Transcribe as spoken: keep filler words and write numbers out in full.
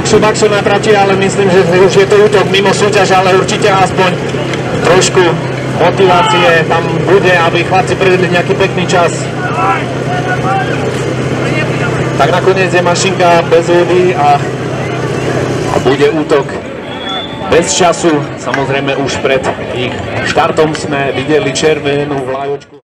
bakšu, bakšu na trati, ale myslím, že už je to útok mimo súťaž, ale určite aspoň trošku motivácie tam bude, aby chlapci privedli nejaký pekný čas. Tak nakoniec je mašinka bez vody a, a bude útok bez času. Samozrejme už pred ich štartom sme videli červenú vlajočku.